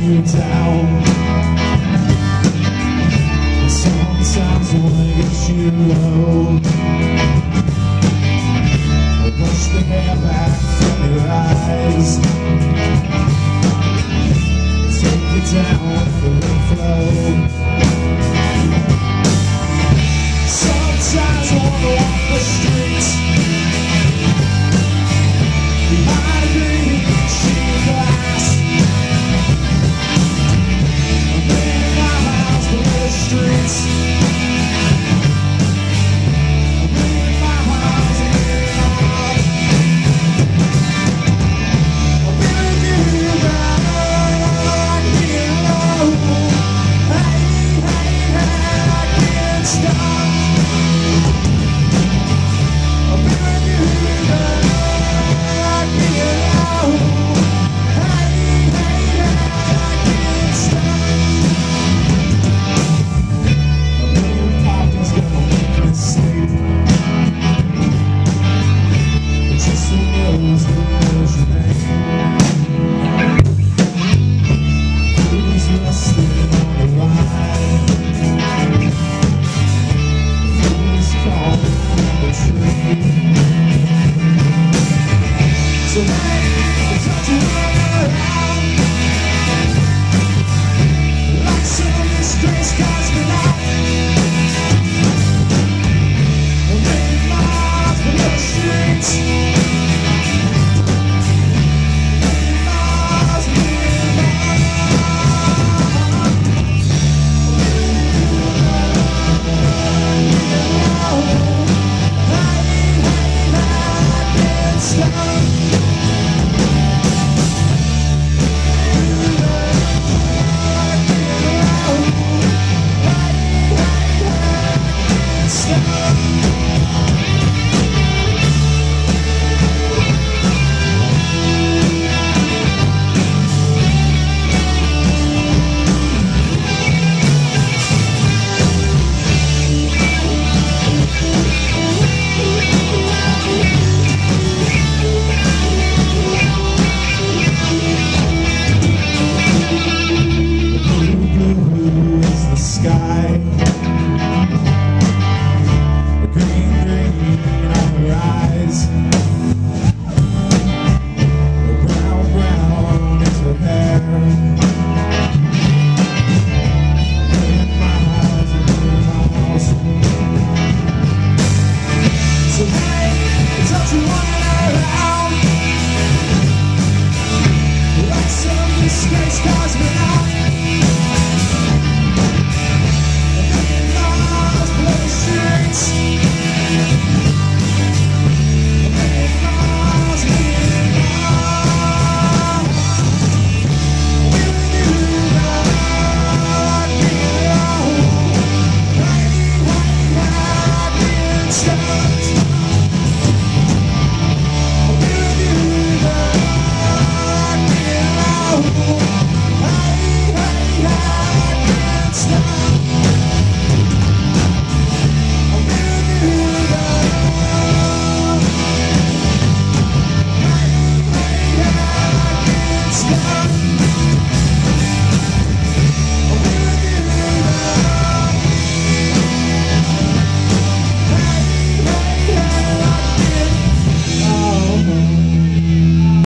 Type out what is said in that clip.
you down. Sometimes when I get you low, I brush the hair back from your eyes, take you down the flow. Sometimes I wanna walk the streets behind a green sheet of glass. I'm in my house below the streets. I'm in my house and in my heart. I'm in you back here low. Hey, hey, hey, I can't stop. I'm in you back here low. Hey, hey, hey, I can't stop. A million poppers gonna make me sleep. But just who knows your name? Who's resting on the line? Who's calling on the tree? So hey, touch it around like some strange cosmonaut. I'm in my heart below the streets. In my heart, in my heart. Hey, hey, hey, I can't stop.